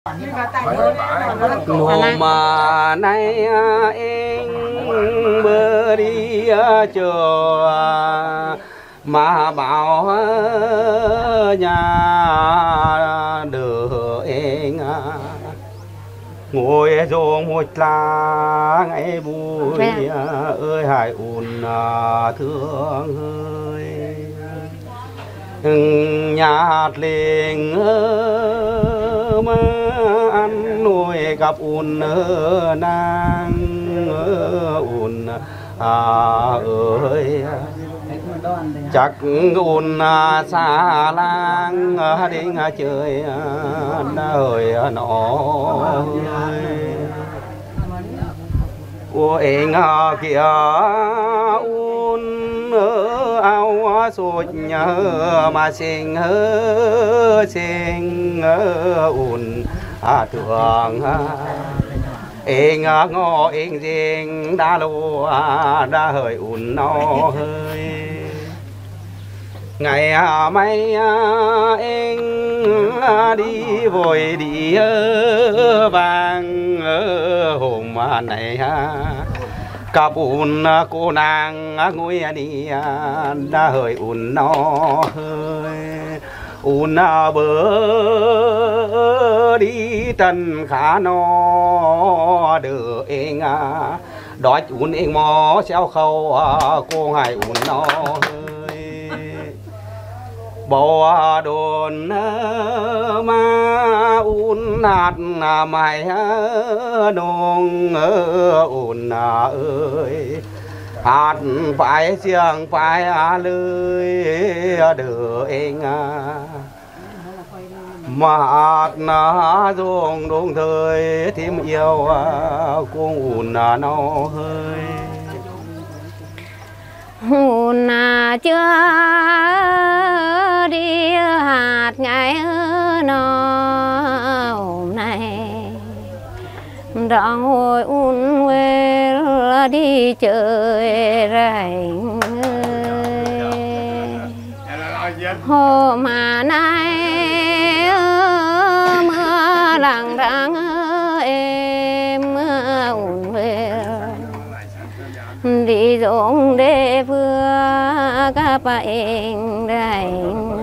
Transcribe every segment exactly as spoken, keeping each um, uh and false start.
Nô mà nay anh bơ đi chờ mà bảo nhà đưa anh ngồi rong một lá ngày vui ơi hải ùn thương ơi nhạt lên mà ăn nuôi gặp ùn nàng ùn ơi chắc ùn xa lang đến chơi đời nó của anh kia ùn áo sụt nhớ mà sinh hơ sinh ùn thường anh ngó anh riêng đã lô đã hơi ùn nó hơi ngày mai anh đi vội đi vàng hôm này cặp ùn cô nàng ngồi đi đã hơi ùn nó hơi ùn bờ đi trần khá nó được anh đói ùn anh mò xéo khâu cô hai ùn nó hơi bầu đồn mà ùn hạt mày nông ùn ơi hạt phải xiềng phải lưới đưa anh mà hạt nó dùng đúng thời thêm yêu cũng ùn nó hơi ùn chưa đi hạt ngày nó hôm nay đang hồi ùn quê đi chơi rảnh hôm mà nay mưa lặng răng em ùn về đi giống để vừa các bạn rảnh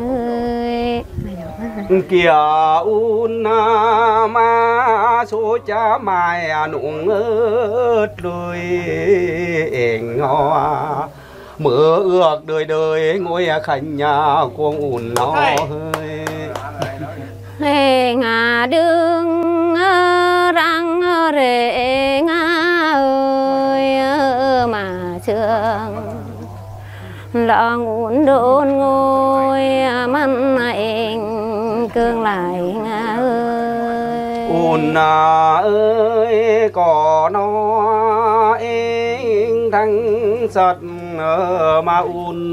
kia ùn mà số cha mai nụng ớt lười anh hoa mưa ước đời đời ngôi khanh nhà cuồng ùn nó hơi hề ngà đương răng rễ ngà ơi mà sương lòng ùn đôn ngôi mắn anh cương lại ngà ơi ùn ơi có nó anh thăng sật mà ùn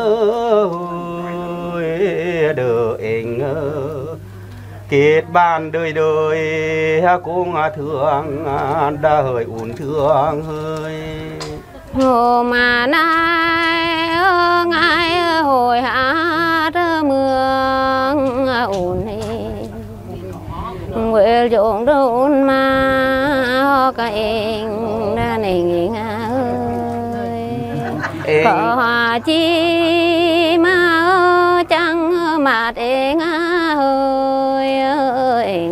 ơi đợi anh kết bàn đời đời cũng thương đã hơi ùn thương hơi hồ mà nay ngài hồi hát mương ùn nguyện dụng đôn mà các anh đã nình ơi có hòa chi mà chẳng mặt anh ơi ơi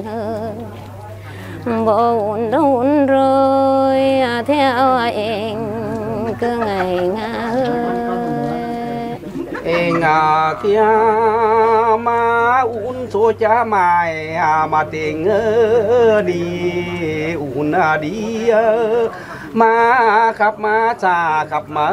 bộ ùn đôn rồi theo anh cứ ngày anh kia mà ùn số cha mai mà tình đi ùn đi mà khắp mà xa khắp mà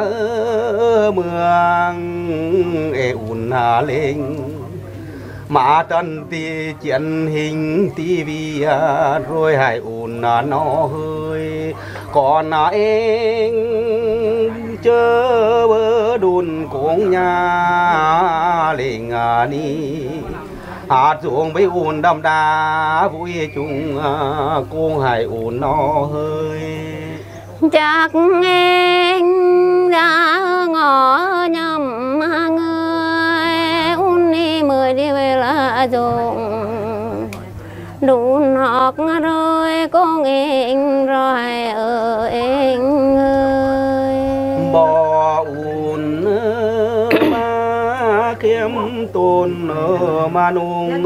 mương ê ùn lên mà trần tì chiến hình tivi rồi hai ùn nó hơi còn anh chớ bơ đùn cũng nhà lên đi hạt ruộng với ùn đầm đá vui chung cũng hai ùn nó hơi chắc anh ra ngõ nhầm người ùn đi mười đi về là dùng đủ nọc rồi con em rồi ở em ơi bò ùn ma kiếm tôn mà nung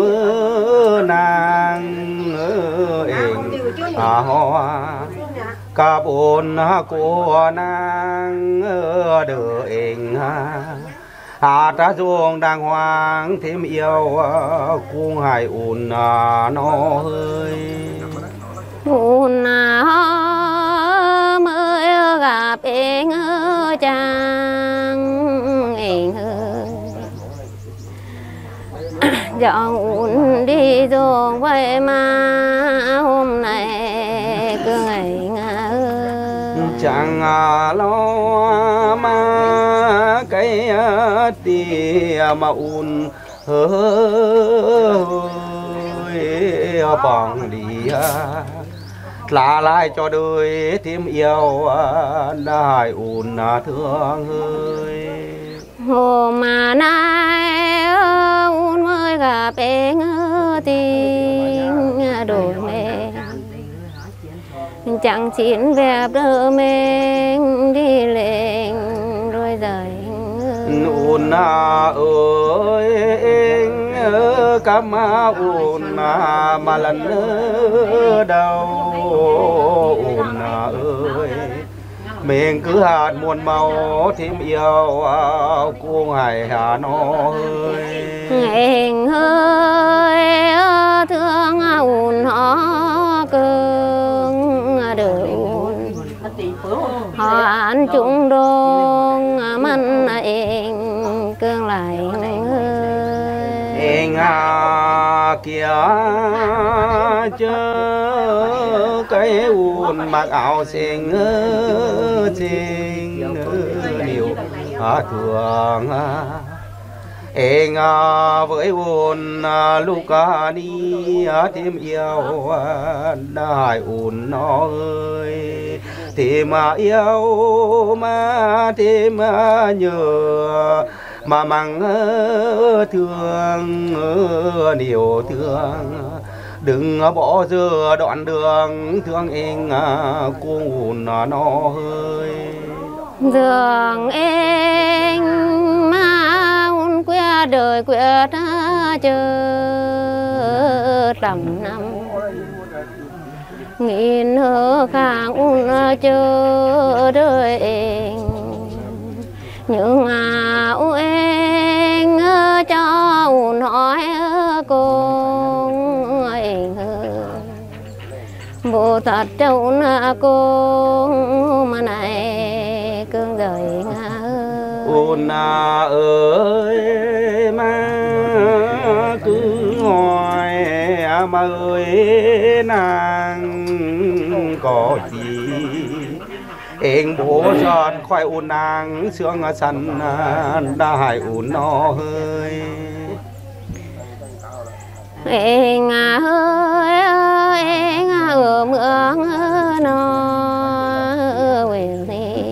nàng em à hoa cả bốn cô nàng đỡ em hà trả ruộng đàng hoàng thêm yêu cung hải ùn nó hơi ùn mới gặp em chàng em ơi dọn ùn đi ruộng vậy mà hôm nay cứ ngày chẳng lo mà cái tia mà ùn hơi bằng đi là lại cho đời thêm yêu đại ùn thương hơi hôm mà nay ùn mới gặp em tình đôi mẹ chẳng chín đẹp đỡ mình đi lên đôi giày ùn ơi cam ùn mà lần đầu ùn ơi mình cứ hạt muôn màu thêm yêu cô hải hà nó ơi ngày hơi thương ùn họ cưng đời ùn họ ăn chung đôn măn em cương lại em à kia chớ cái ùn mặc áo xinh xinh nhiều thường em với ùn lúc đi thêm yêu đại ùn nó ơi thêm yêu mà thêm nhớ mà mắng thương nhiều thương đừng bỏ giờ đoạn đường thương em cô ùn nó ơi đường em mà ùn quê đời quê ta chờ tầm năm nghìn hơ khang ùn chờ đợi em nhưng à u em cho ùn hỏi con em bộ thật châu na con mà này cơn đời ngã ùn ơi mà cứ hỏi mà ơi nàng có gì em bố giọt khoai ùn nàng xương săn đại ùn nó hơi em ơi em ở mương nó về đi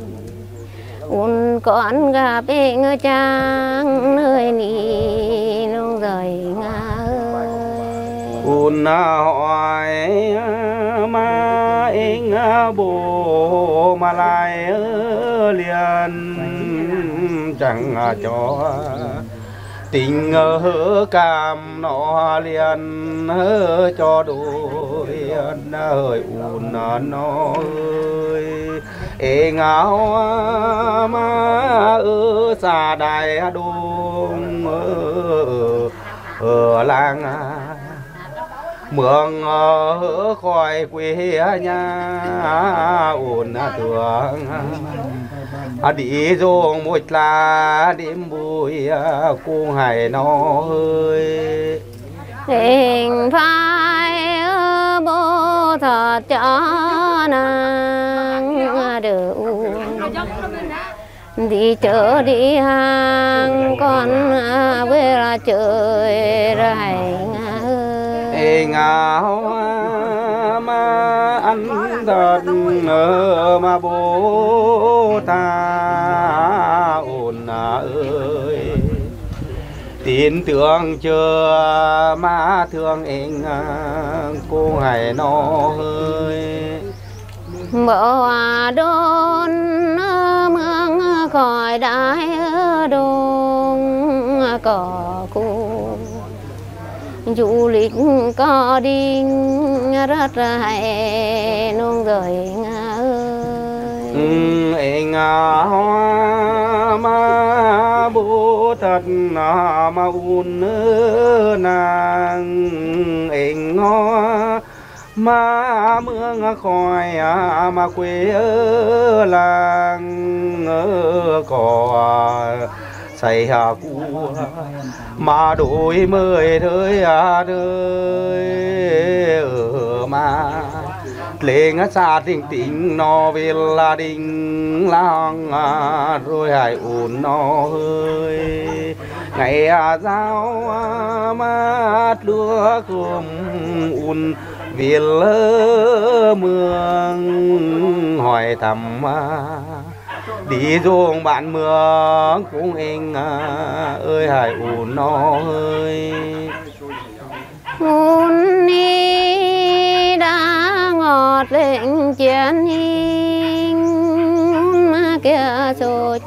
ùn con gặp em trang nơi ní nông rời ngã ùn hỏi mà em bố mà lại liền chẳng cho tình hơ cam nó liền cho đôi hơi ùn nó ơi em áo mà ở xa đài đông ở làng mường khỏi quê nhà ùn thường đi ruộng một là đêm buổi cô hải nó ơi em phải bố thật cho nàng được đi chợ đi hàng con về là trời rải ê ngáo mà ăn thật mà bố ta ồn ơi tí tin tưởng chưa mà thương anh cô ngày nó hơi mở đôn mương khỏi đái đôn cỏ cụ du lịch có đinh rất hay nông rồi ơi anh hoa mà bố thật mà un nàng anh hoa mà mương khỏi mà quê ở làng cỏ say hà cu mà đôi mươi thời à đời ở mà lên xa tình tình nó về là đình lang rồi hãy ổn nó hơi ngày giao mát lúa cùng un vì lỡ mương hỏi thăm đi ruộng bạn mưa cũng anh ơi hãy ổn nó ơi ổn đi đã ngọt lên chiến hình mà kia sốt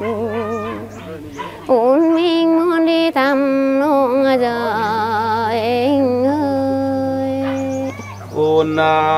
ổn mình muốn đi thăm nông giờ anh ơi ổn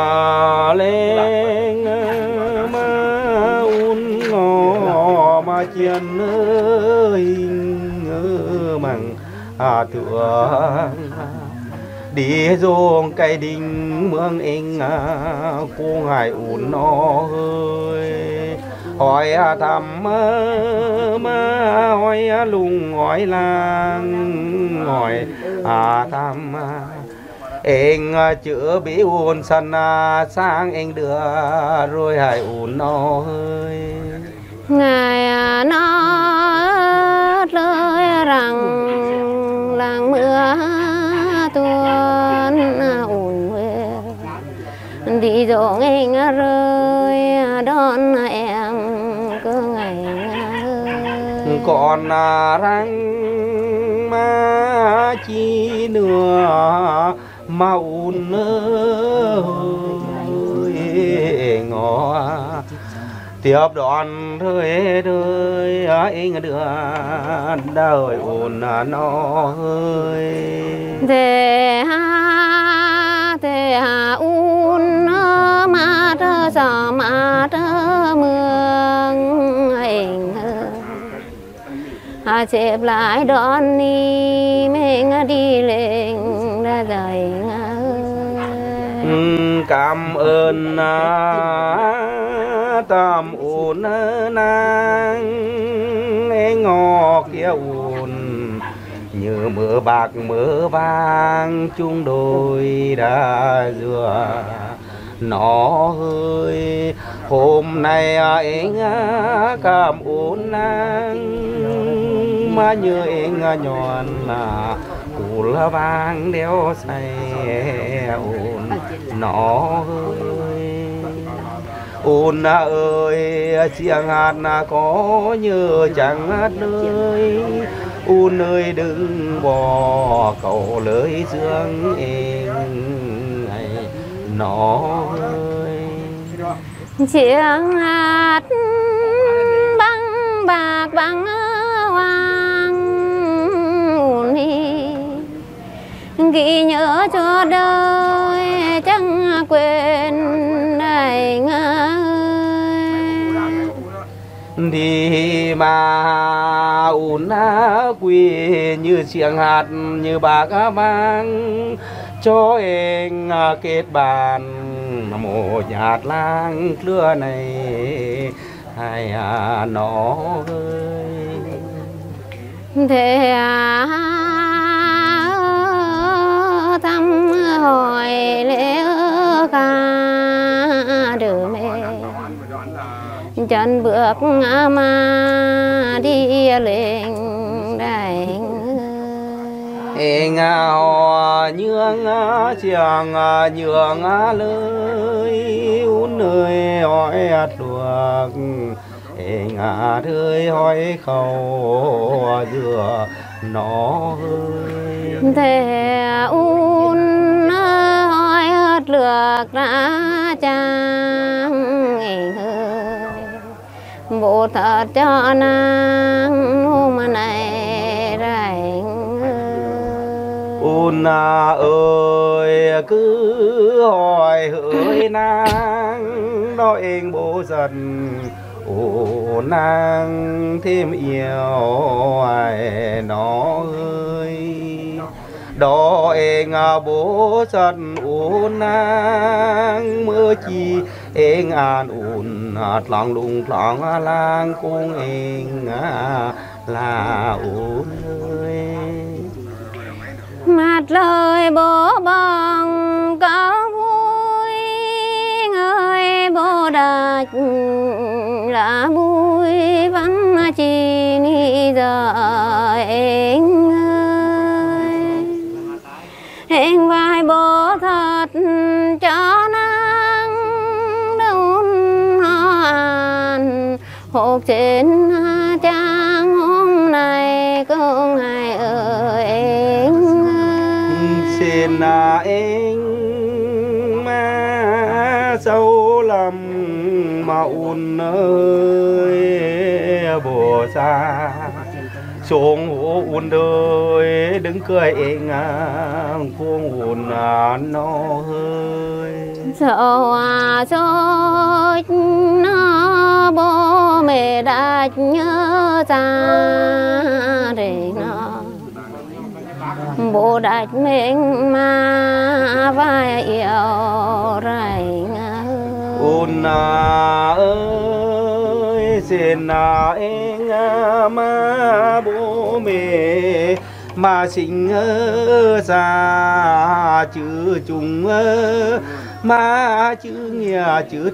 lên mà ổn ngò mà chiến hình mằng à thượng đi ruộng cây đình mương anh cô ngài ổn nó hơi hỏi thăm mà hỏi lùng hỏi làng hỏi thăm anh chữa bị ổn sân sang anh đưa rồi hãy ổn nó hơi ngài nói lời rằng làng mưa tuôn ổn đi ruộng anh rơi đón em cứ ngày còn răng mà chi nữa mà ùn ơi ngõ tiếp đón thời đời anh đưa đời ổn nó ơi thế ha thế ha un mà trơ gió mà trơ mương anh à chép lại đón đi mình đi lên ra đời cảm ơn tâm ổn nàng anh ngọ kia ổn như mưa bạc mưa vàng chung đôi đã dừa nó hơi hôm nay anh cảm ơn nàng mà như anh nhọn là củ lá vàng đeo say ổn nó ơi ôn ơi chiang hạt có như chẳng hát nơi ôn ơi đừng bỏ cầu lưới dương em này nó ơi chiang hạt băng bạc băng hoàng ôn đi ghi nhớ cho đời chẳng quên anh đi mà ôn quê như chiang hạt như bạc vàng cho em kết bàn một nhạt lang lưa này hai à nó ơi thế à thăm hỏi lễ ca đưa mẹ chân bước mà đi lên đại anh hò nhường chiang nhường lời un nơi hỏi luộc anh ơi hỏi khâu dừa nó ơi. thế un hỏi hết lược ra chàng ơi bộ thật cho nàng hôm nay rảnh Un ơi cứ hỏi hỡi nàng đó em bố dần ồ nàng thêm yêu ai nó ơi đó em bố dần ồ nàng mưa chi em an ổn lòng lùng lòng lang cung em là ổn ơi mặt lời bố bằng có vui người bố đặt là vui vắng chi ni giờ anh ơi anh vai bố thật cho nàng đón hoan hộp trên trang hôm nay không ai ơi anh xin anh mà sâu lầm mà un ơi bồ xa xuống hồ un đời đứng cười anh cuồng un nó hơi sợ à sốt nó bố mẹ đã nhớ ra để nó bố đặt mình mà vai yêu rảnh un ơi xin anh mà bố mẹ mà sinh ra chữ chung mà chữ nghĩa chữ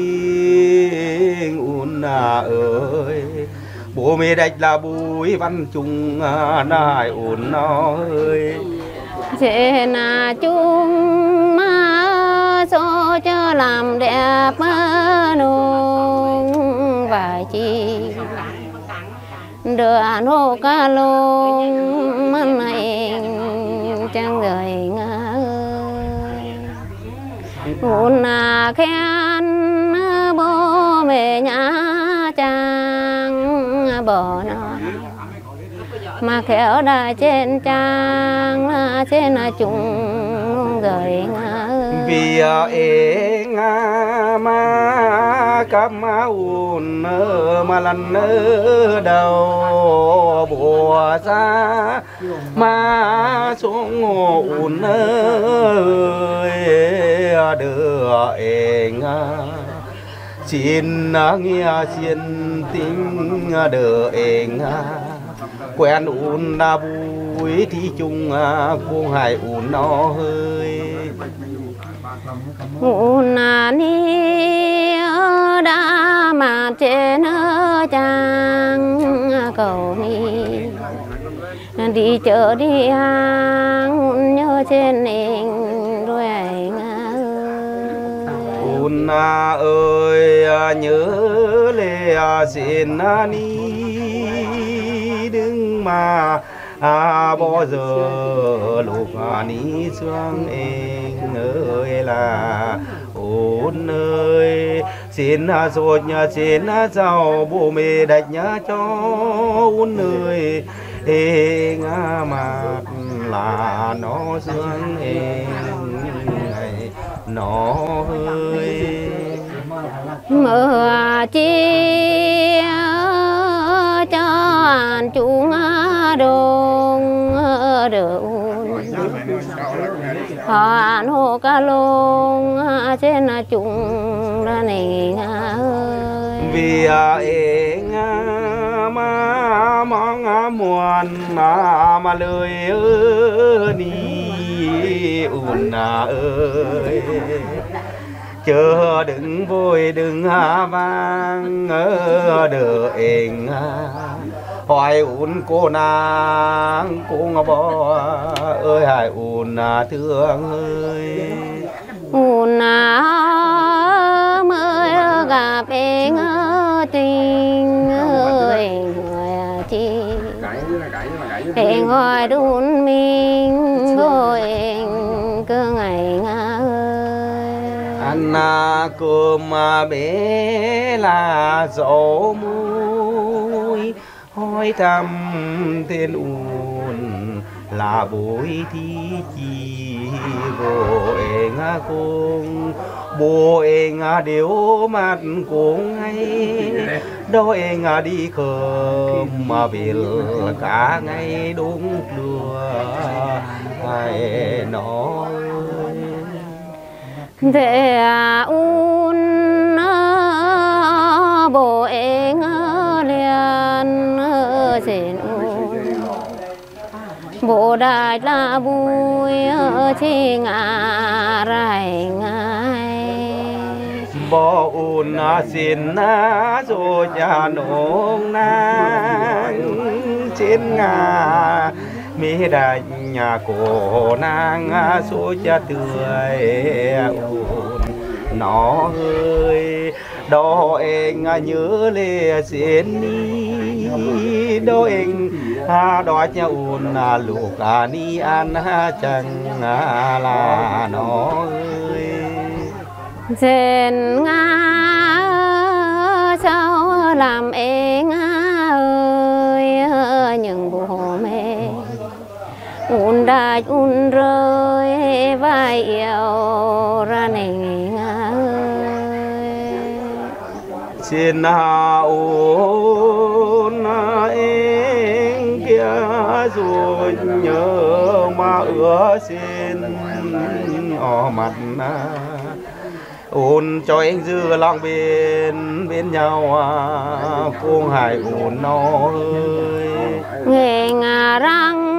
tình un ơi bố mẹ đạch là bùi văn chung nài un ơi trên chung mà số cho làm đẹp nung vài chi đưa nô ca lông mắt này chẳng rời ngã un à khen bố mẹ nhá chàng bỏ nó mà khéo đã trên trang trên chung rời ngã vì em mà cắm un mà lần đầu bùa ra mà xuống un ơi đưa em xin nghe xin tính đưa em quen un là vui thì chung cô hai un nó hơi un ni đã mà trên trang cầu ni đi chợ đi hàng nhớ trên mình đôi anh un ơi nhớ lệ xin ni đừng mà à bao giờ lúc ní xuống em ơi là ôn ơi xin rồi nhà xin giàu bố mẹ đạch nhá cho ôn ơi ê ngã mặt là nó xuống em nó ơi mưa chia cho anh chúng đông đường hoàn hồ ca lông trên chúng ra này ơi vì em mà mong muôn mà lời ơi đi ùn ơi chờ đừng vui đừng vang đợi em hoài ùn cô nàng cô bò ơi hài ùn thương ơi ùn mới gặp em tình ơi người chi em nói đun mình rồi cứ ngày ngà ăn cơm bé là dỗ mũi hỏi thăm tên uốn là bối thi chi bố em cùng bố em đều mặt cũng hay đó em đi cơm mà về cả ngày đúng lừa hay nói thế un bố em liền xin bố đại là vui chi ngà rai ngay bố un xin rồi cha nông nang trên ngà mi đại nhà cổ nàng số cha tươi un nó ơi đó em nhớ lệ xin ni đó em đó cha un lục ni an chẳng là nó ơi trên ngã sao làm em ơi những bố mẹ un đại un rơi vai yêu ra nền xin ôn em kia rồi nhớ mà ưa xin ở mặt ôn cho anh dư lòng bên bên nhau cô hải ôn nó ơi nghe ngà răng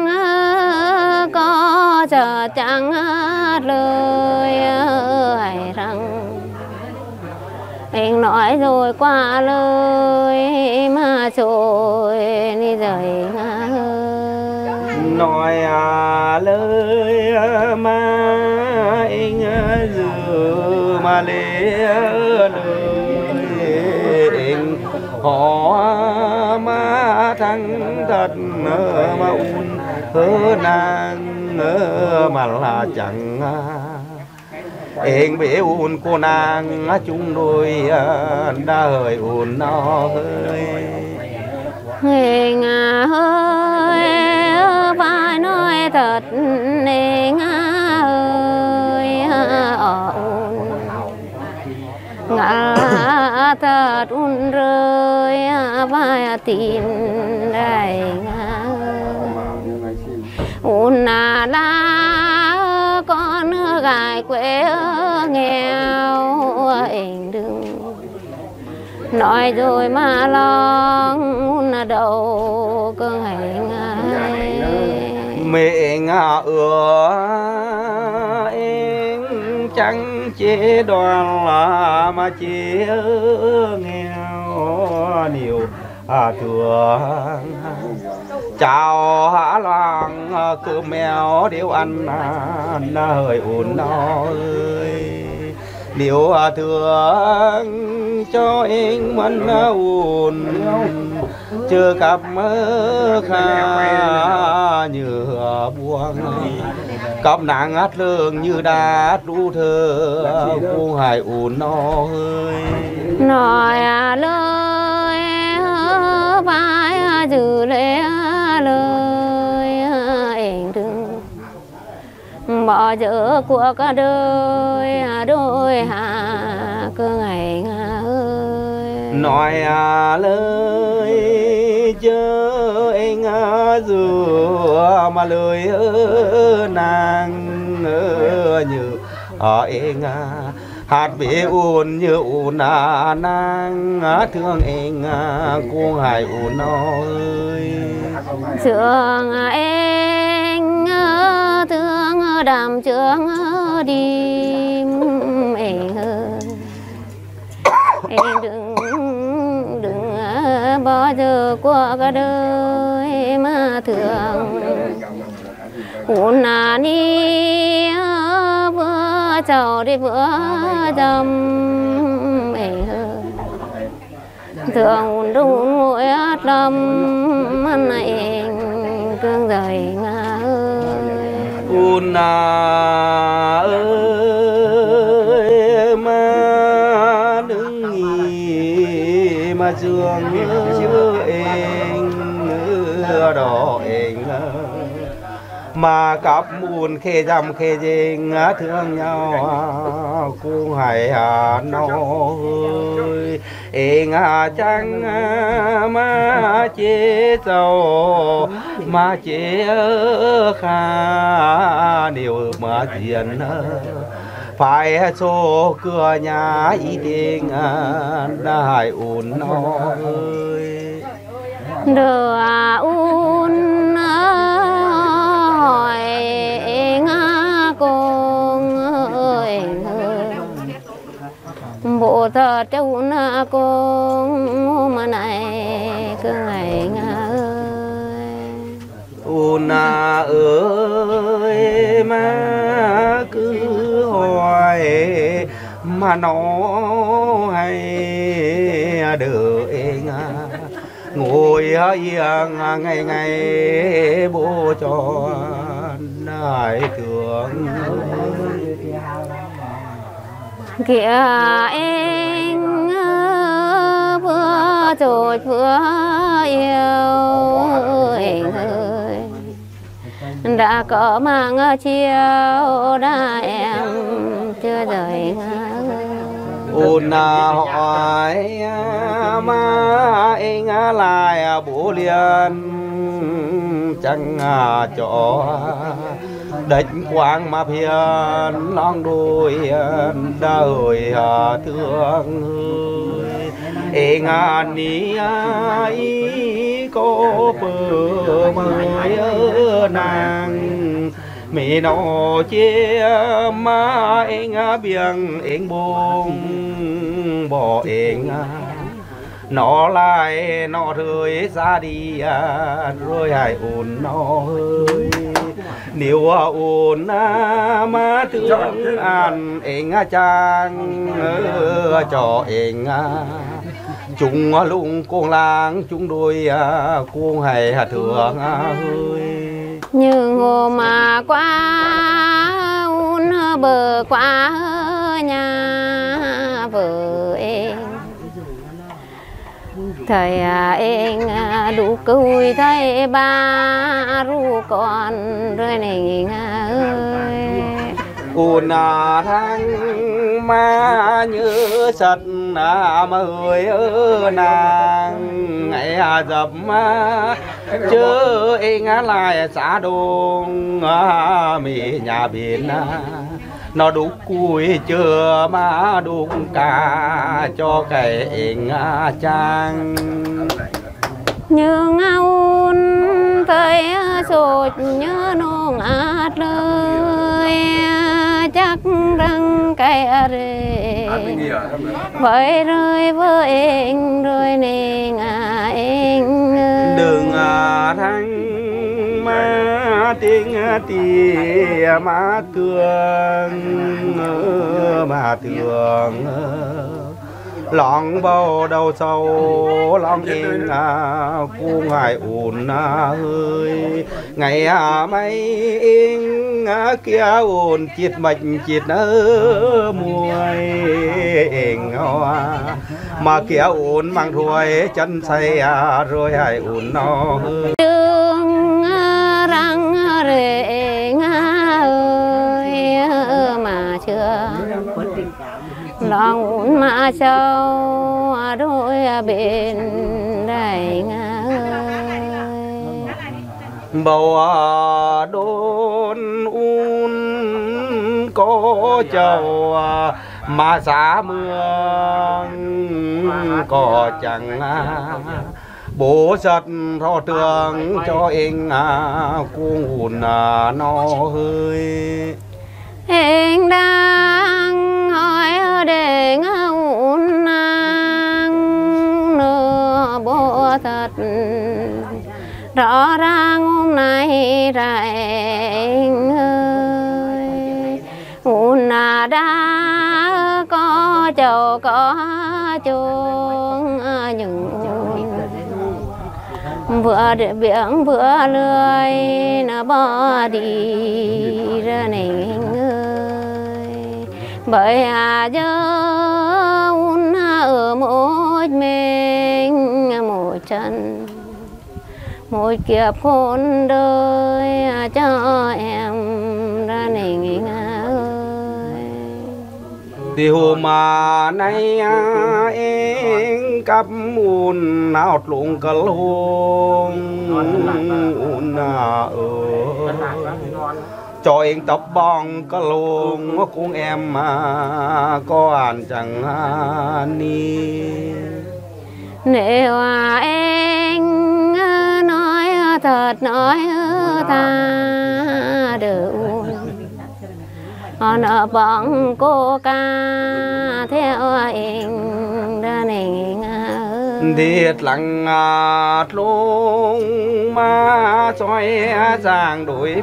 có chờ chẳng lời hải răng anh nói rồi qua lời mà rồi đi rời ngã nói à lời mà anh dự mà lê lời anh họ mà thăng thật mà un hơ nàng mà là chẳng em bé un cô nàng chung đôi đã hơi un nó hơi nghe ngà hơi phải nói thật nghe ngà ơi ở un ngà thật un rơi vai tin đây ngà un là con gái quê nghèo anh đừng nói rồi mà lòng đầu cơ ngày ngày mẹ ngà ưa em chẳng chế đoàn là mà chế nghèo nhiều à thương chào há loang cơm mèo điếu ăn hơi ổn nó ơi điều thương cho anh mân ổn chưa cặp mơ kha như buông cặp nàng hát lương như đá đu thơ cô hải ổn nó ơi nói lời phải giữ lệ lời anh đừng bỏ dở của cả đời đôi hà cơ ngày ơi nói à lời chớ anh dừa mà lời nàng như ở anh hạt bể ôn như ôn à nàng thương anh cô hải ôn ơi thương anh thương đàm trường đi anh ơi anh đừng đừng bao giờ qua cả đời mà thương ôn à ni vừa chào đi vừa dầm anh ơi thương ôn đúng ngồi hát lâm anh cương rời ngà ơi un ơi mà đứng nghỉ mà dương ên đỏ ên mà cặp buồn khê dầm khê dinh thương nhau cũng hay hà nó ơi ên chẳng mà chế giàu mà chế kha điều mà tiền phải số cửa nhà ý tình đại ổn nó ơi đưa un hỏi ngã con ơi bộ thật châu na con mà này cứ ngày ngã ơi un ơi mà cứ hỏi mà nó hay đợi anh ngồi yên ngày ngày bố cho nải thương kìa anh vừa rồi vừa yêu anh ơi đã có mang chiều đã em chưa rời ngã ôn hỏi mà anh lại bố liền chẳng cho đánh quang mà phiền long đôi đời thương ơi anh ní ai có bờ mới nàng mẹ nó chia mà anh biếng anh buông bỏ anh nó lại nó rơi ra đi rồi hãy ổn nó ơi nếu ổn mà thương anh anh chàng cho anh chúng lung con lang chúng đôi con hãy thương ơi nhưng hồ mà qua un bờ qua nhà vợ em thầy em đủ cùi thầy ba ru con rồi này ơi ôn thăng mà như sật mà hơi ơ nàng ngày dập chớ anh lại xã đông mì nhà biển nó đúc cùi chưa mà đúc cả cho cái anh trang như ngao thấy sột nhớ nông át lời chắc răng cái rề vậy rơi với anh rồi nên anh đừng thăng mà tiếng tìa mà thương mà thương lòng bao đầu sâu lòng yên cu ngài ổn ơi ngày mấy yên kia ổn chiết mệnh chiết nơ muối hoa mà kia ổn mang ruồi chân say rồi hãy ổn nó đường răng rệ ngã ơi mà chưa lòng mà sâu đôi bên đầy ngã ơi bầu đôn un có chầu mà xã mương có chẳng bố giật thọ trường cho anh cu hùn nó hơi anh đang hỏi để ngâu nàng nửa bộ thật rõ ràng hôm nay ra anh ơi hùn đã có chầu có chuông những vừa để biển vừa lười nó bỏ đi ra này ơi bởi à giờ un ở một mình một chân một kiếp khôn đời cho em ra này ơi thì hôm mà nay em cặp un nào lụng cả luôn un ở cho em tập bong cả luôn cũng em mà có ăn chẳng ni nếu em nói thật nói ta được nó bóng cô ca theo em ra này thiệt lặng luôn mà xoay giang đổi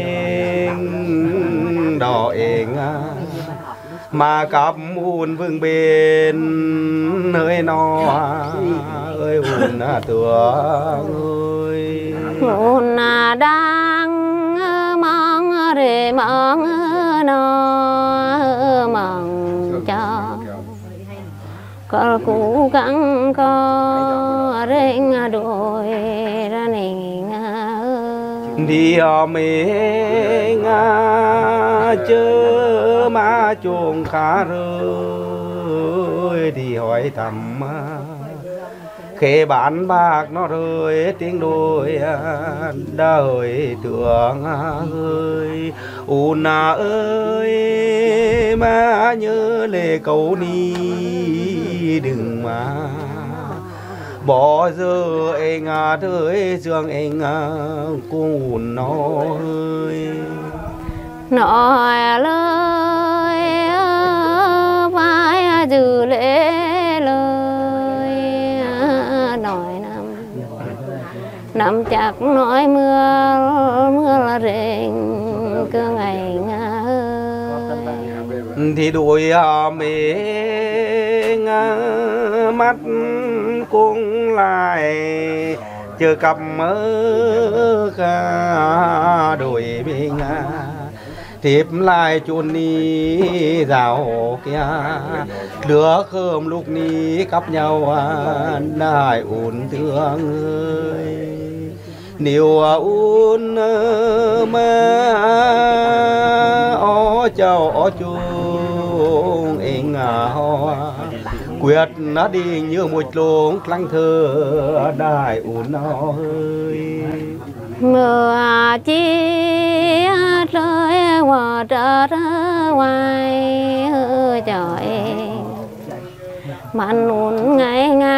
mình đỏ em mà cặp muôn vương bên nơi nó ơi hồn tưởng ơi hồn đang mong để mong nó mong cho có cố gắng có rèn đôi ra này đi mình chớ mà chuồng khá rơi thì hỏi thầm khê bán bạc nó rơi tiếng đôi đời tưởng ơi ùn à ơi mà nhớ lệ cầu ni đừng mà bỏ giờ anh à tới dương anh à cùng nó ơi nói lời vai giữ lễ lời nói nằm nằm chắc nói mưa mưa là rền cứ ngày thì đuổi mình mắt cũng lại chưa cặp mơ cả đuổi mình tiếp lại chôn ni rào kia lửa khơm lúc ni cắp nhau đại ổn thương ơi nếu un mà ó chào ó chuông anh hoa quyết nó đi như một luồng lăng thơ đại ổn ơi mưa chi rơi hòa trở ngoài trời mặn ùn ngày ngày